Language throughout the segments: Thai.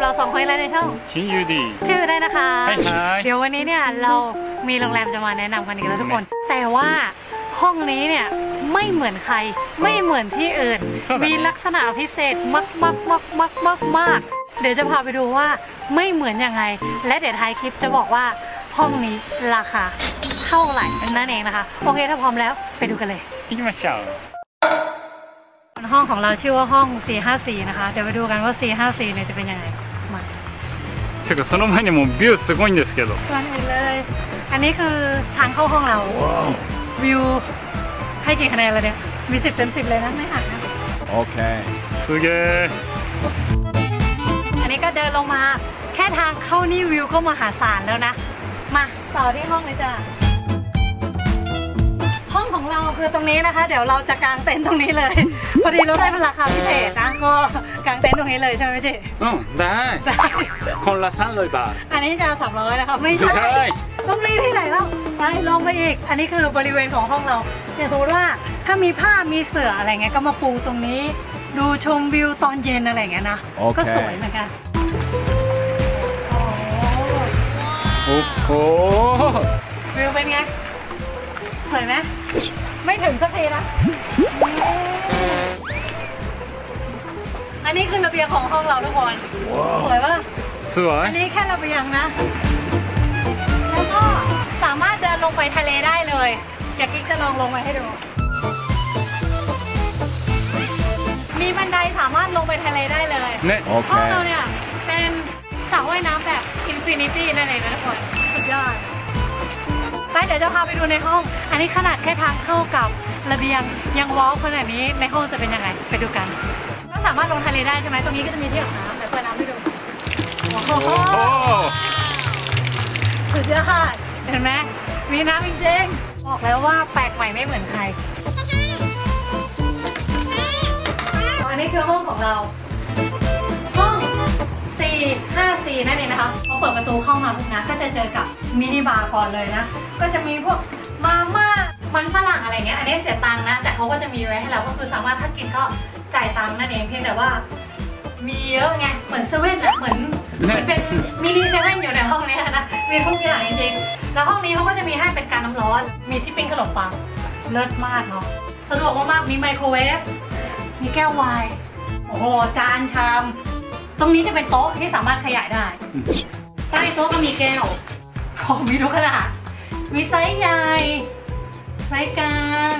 เรา2คนแล้วในช่องคิยูดีชื่อได้นะคะเดี๋ยววันนี้เนี่ยเรามีโรงแรมจะมาแนะนำกันอีกแล้วทุกคนแต่ว่าห้องนี้เนี่ยไม่เหมือนใครไม่เหมือนที่อื่นมีลักษณะพิเศษมากเดี๋ยวจะพาไปดูว่าไม่เหมือนยังไงและเดี๋ยวท้ายคลิปจะบอกว่าห้องนี้ราคาเท่าไหร่นั่นเองนะคะโอเคถ้าพร้อมแล้วไปดูกันเลยห้องของเราชื่อว่าห้อง454นะคะเดี๋ยวไปดูกันว่า454เนี่ยจะเป็นยังไงมาてかその前にもビューすごいんですけどก่อนอื่นเลยอันนี้คือทางเข้าห้องเราวิวให้กี่คะแนนแล้วเนี่ยมี10 เต็ม 10เลยนะไม่หักนะโอเคすげえอันนี้ก็เดินลงมาแค่ทางเข้านี่วิวก็มหาศาลแล้วนะมาต่อที่ห้องเลยจ้ะห้องของเราคือตรงนี้นะคะเดี๋ยวเราจะกางเต็นท์ตรงนี้เลยพอดีเราได้เป็นราคาพิเศษนะก็กางเต็นท์ตรงนี้เลยใช่ไหมจีได้คนละ300 บาทอันนี้จะ300นะคะไม่ใช่ต้องรีที่ไหนแล้วไปลงไปอีกอันนี้คือบริเวณของห้องเราอย่างสมมติว่าถ้ามีผ้ามีเสื่ออะไรเงี้ยก็มาปูตรงนี้ดูชมวิวตอนเย็นอะไรเงี้ยนะก็สวยเหมือนกันโอ้โหวิวเป็นไงสวยไหมไม่ถึงสักทีนะอันนี้คือระเบียงของห้องเราทุกคนสวยป่ะสวยอันนี้แค่ระเบียงนะแล้วก็สามารถเดินลงไปทะเลได้เลยอยากกิ๊กจะลองไปให้ดูมีบันไดสามารถลงไปทะเลได้เลยห้องเราเนี่ยเป็นสระว่ายน้ำแบบอินฟินิตี้นั่นเองนะทุกคนสุดยอดไปเดี๋ยวจะพาไปดูในห้องอันนี้ขนาดแค่ทางเข้ากับระเบียงยังว้าวขนาดนี้ในห้องจะเป็นยังไงไปดูกันก็สามารถลงทะเลได้ใช่ไหมตรงนี้ก็จะมีที่อาบน้ำเดี๋ยวเปิดน้ำให้ดูโอ้โหสุดยอดเห็นไหมมีน้ำจริงๆบอกแล้วว่าแปลกใหม่ไม่เหมือนใครอันนี้คือห้องของเราห้อง454นั่นเองนะคะพอเปิดประตูเข้ามาปุ๊บนะก็จะเจอกับมินิบาร์ก่อนเลยนะก็จะมีพวกมาม่ามันฝรั่งอะไรเงี้ยอันนี้เสียตังค์นะแต่เขาก็จะมีไว้ให้เราก็คือสามารถถ้ากินก็จ่ายตังค์นั่นเองเพียงแต่ว่ามีเยอะไงเหมือนเซเว่นอะเหมือนเป็นมินิเซเว่นอยู่ในห้องนี้นะมีทุกอย่างจริงๆแล้วห้องนี้เขาก็จะมีให้เป็นการน้ำร้อนมีที่ปิ้งขนมปังเลิศมากเนาะสะดวกมากๆมีไมโครเวฟมีแก้วไวน์โอ้โหจานชามตรงนี้จะเป็นโต๊ะที่สามารถขยายได้ใต้โต๊ะก็มีแก้วมีทุกขนาดมีไซส์ใหญ่ไซส์กลาง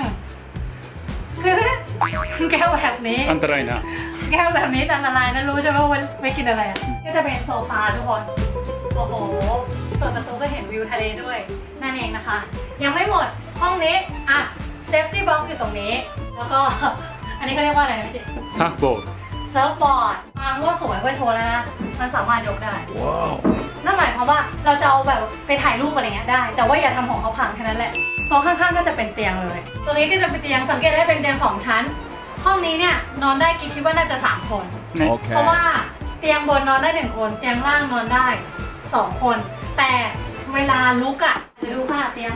คือแก้วแบบนี้อันตรายนะแก้วแบบนี้อันตรายนะรู้ใช่ไหมว่าไม่กินอะไรก็จะเป็นโซฟาทุกคนโอ้โหเปิดประตูก็เห็นวิวทะเลด้วยนั่นเองนะคะยังไม่หมดห้องนี้อ่ะเซฟตี้บ็อกซ์อยู่ตรงนี้แล้วก็อันนี้เขาเรียกว่าอะไรนะพี่เซิร์ฟบอร์ดเซิร์ฟบอร์ดว่าสวยก็โชว์แล้วนะมันสามารถยกได้นั่นหมายความว่าเราจะเอาแบบไปถ่ายรูปอะไรเงี้ยได้แต่ว่าอย่าทำของเขาพังแค่นั้นแหละตรงข้างๆก็จะเป็นเตียงเลยตัวนี้ก็จะเป็นเตียงสังเกตได้เป็นเตียง2 ชั้นห้องนี้เนี่ยนอนได้คิดว่าน่าจะ3 คนเพราะว่าเตียงบนนอนได้1 คนเตียงล่างนอนได้2 คนแต่เวลาลุกอ่ะจะดูขนาดเตียง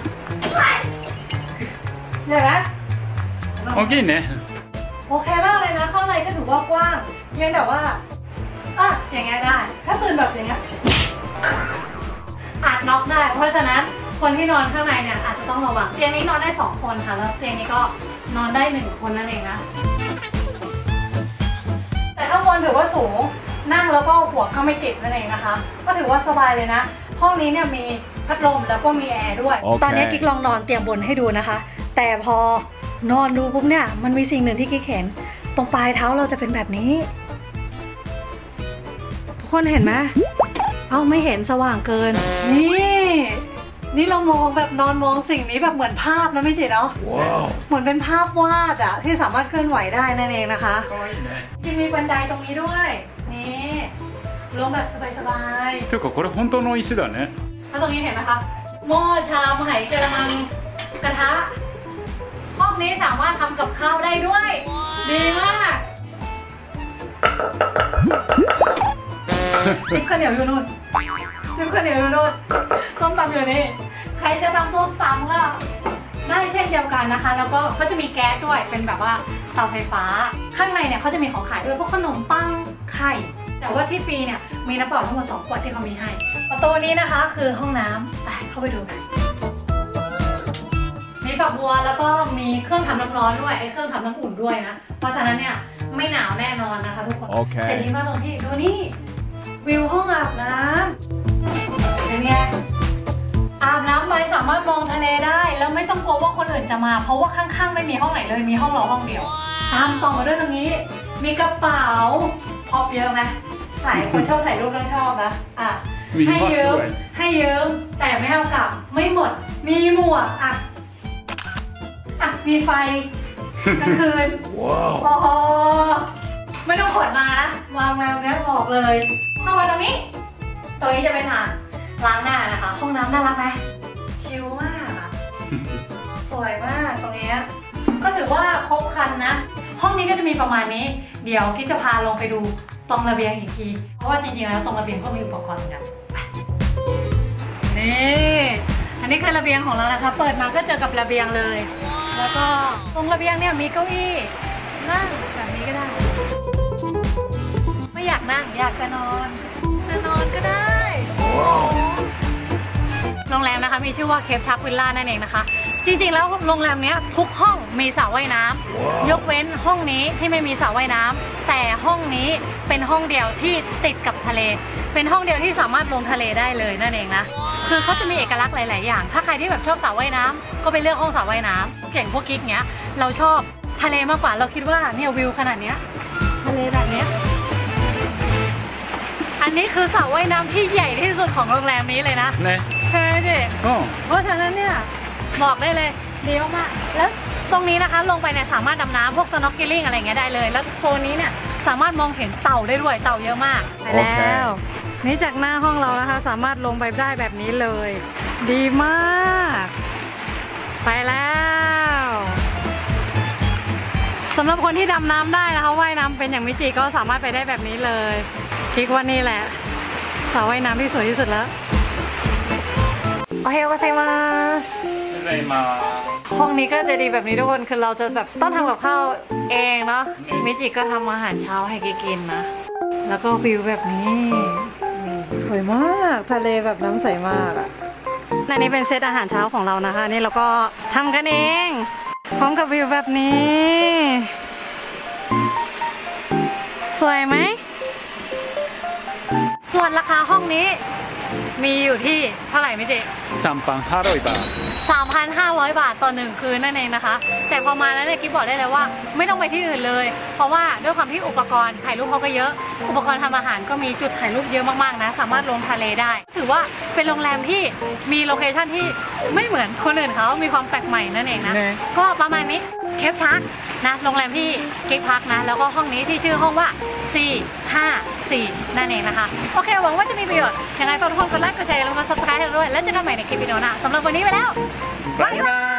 เห็นไหมโอเคเนี่ยโอเคมากเลยนะข้างในก็ถือว่ากว้างเพียงแต่ว่าอย่างเงี้ยได้ถ้าตื่นแบบอย่างเงี้ยอาจน็อกได้เพราะฉะนั้นคนที่นอนข้างในเนี่ยอาจจะต้องระวังเตียงนี้นอนได้2 คนค่ะแล้วเตียงนี้ก็นอนได้1 คนนั่นเองนะแต่ข้างบนถือว่าสูงนั่งแล้วก็หัวก็ไม่ติดนั่นเองนะคะก็ถือว่าสบายเลยนะห้องนี้เนี่ยมีพัดลมแล้วก็มีแอร์ด้วยตอนนี้กิ๊กลองนอนเตียงบนให้ดูนะคะแต่พอนอนดูปุ๊บเนี่ยมันมีสิ่งหนึ่งที่กิ๊กเห็นตรงปลายเท้าเราจะเป็นแบบนี้ทุกคนเห็นไหมไม่เห็นสว่างเกินนี่เรามองแบบนอนมองสิ่งนี้แบบเหมือนภาพนะไม่ใช่เนาะเหมือนเป็นภาพวาดอะที่สามารถเคลื่อนไหวได้นั่นเองนะคะยังมีบันไดตรงนี้ด้วยนี่ลงแบบสบายๆていうかこれ本当の石だねแล้วตรงนี้เห็นไหมคะหม้อชามไหกระมังกระทะห้องนี้สามารถทำกับข้าวได้ด้วยดีมากทิปข้าวเหนียวอยู่นู่นทิปข้าวเหนียวอยู่นู่นส้มตำอยู่นี่ใครจะทำส้มตำก็ได้เช่นเดียวกันนะคะแล้วก็เขาจะมีแก๊สด้วยเป็นแบบว่าเตาไฟฟ้าข้างในเนี่ยเขาจะมีของขายด้วยพวกขนมปังไข่แต่ว่าที่ฟรีเนี่ยมีน้ำเปล่าทั้งหมด2 ขวดที่เขามีให้ประตูนี้นะคะคือห้องน้ำไปเข้าไปดูกันมีฝักบัวแล้วก็มีเครื่องทำน้ำร้อนด้วยเครื่องทำน้ำอุ่นด้วยนะเพราะฉะนั้นเนี่ยไม่หนาวแน่นอนนะคะทุกคนแต่ดีมากตรงที่ดูนี่วิวห้องอาบน้ำเป็นไงอาบน้ำไปสามารถมองทะเลได้แล้วไม่ต้องกลัวว่าคนอื่นจะมาเพราะว่าข้างๆไม่มีห้องไหนเลยมีห้องเราห้องเดียวตามต่อมาด้วยตรงนี้มีกระเป๋าพอบเยอะไหมใส่คนชอบถ่ายรูปแล้วชอบนะให้ยืมแต่ไม่เอากลับไม่หมดมีหมวกมีไฟกลางคืนโอ้โหไม่ต้องขนมานะวางแมวเนี้ยบอกเลยเข้ามาตรงนี้จะเป็นทางล้างหน้านะคะห้องน้ำน่ารักไหมชิลมากสวยมากตรงนี้ก็ถือว่าครบครันนะห้องนี้ก็จะมีประมาณนี้เดี๋ยวกิ๊กจะพาลงไปดูตรงระเบียงอีกทีเพราะว่าจริงๆแล้วตรงระเบียงก็มีอุปกรณ์เหมือนกันนี่อันนี้คือระเบียงของเรานะคะเปิดมาก็เจอกับระเบียงเลยแล้วก็ตรงระเบียงเนี่ยมีเก้าอี้นั่งแบบนี้ก็ได้ไม่อยากนั่งอยากจะนอนก็ได้โรงแรมนะคะมีชื่อว่าเคปชักวิลล่านั่นเองนะคะจริงๆแล้วโรงแรมนี้ทุกห้องมีสระว่ายน้ำยกเว้นห้องนี้ที่ไม่มีสระว่ายน้ำแต่ห้องนี้เป็นห้องเดียวที่ติดกับทะเลเป็นห้องเดียวที่สามารถลงทะเลได้เลยนั่นเองนะคือเขาจะมีเอกลักษณ์หลายๆอย่างถ้าใครที่แบบชอบสระว่ายน้ำก็ไปเลือกห้องสระว่ายน้ำเก่งพวกกิ๊กเนี้ยเราชอบทะเลมากกว่าเราคิดว่าเนี่ยวิวขนาดเนี้ยทะเลแบบเนี้ยอันนี้คือสระว่ายน้ำที่ใหญ่ที่สุดของโรงแรมนี้เลยนะใช่สิเพราะฉะนั้นเนี่ยบอกได้เลยดีมากๆแล้วตรงนี้นะคะลงไปเนี่ยสามารถดำน้ำพวกสน็อกเกิลลิ่งอะไรเงี้ยได้เลยแล้วโซนนี้เนี่ยสามารถมองเห็นเต่าได้ด้วยเต่าเยอะมากไปแล้วนี่จากหน้าห้องเรานะคะสามารถลงไปได้แบบนี้เลยดีมากไปแล้วสำหรับคนที่ดำน้ำได้นะคะว่ายน้ำเป็นอย่างมิจิก็สามารถไปได้แบบนี้เลยคิดว่านี่แหละสระว่ายน้ำที่สวยที่สุดแล้วโอเคก็ใช่มาห้องนี้ก็จะดีแบบนี้ทุกคนคือเราจะแบบต้องทำกับข้าวเองเนาะมิจิก็ทำอาหารเช้าให้กินนะแล้วก็วิวแบบนี้สวยมากทะเลแบบน้ำใสมากอ่ะอันนี้เป็นเซตอาหารเช้าของเรานะคะนี่เราก็ทำกันเองพร้อมกับวิวแบบนี้สวยไหมส่วนราคาห้องนี้มีอยู่ที่เท่าไหร่มิจิ 3,500 บาท 3,500 บาทต่อ1 คืนนั่นเองนะคะแต่พอมาแล้วเนี่ยกิ๊บบอกได้เลยว่าไม่ต้องไปที่อื่นเลยเพราะว่าด้วยความที่อุปกรณ์ถ่ายรูปเขาก็เยอะอุปกรณ์ทำอาหารก็มีจุดถ่ายรูปเยอะมากๆนะสามารถลงทะเลได้ถือว่าเป็นโรงแรมที่มีโลเคชั่นที่ไม่เหมือนคนอื่นเขามีความแปลกใหม่นั่นเองนะก็ประมาณนี้เคปชักนะโรงแรมที่กิ๊กพักนะแล้วก็ห้องนี้ที่ชื่อห้องว่า454นั่นเองนะคะโอเคหวังว่าจะมีประโยชน์ยังไงก็ทุกคนกดไลค์กดแชร์แล้วก็ subscribe ด้วยแล้วเจอกันใหม่ในคลิปวิดีโอหน้าสำหรับวันนี้ไปแล้วบ๊ายบาย